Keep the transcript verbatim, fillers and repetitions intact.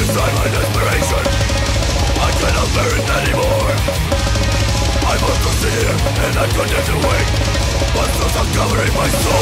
inside my desperation. I cannot bear it anymore. I must not see it, and I continue to wait. Monsters are covering my soul.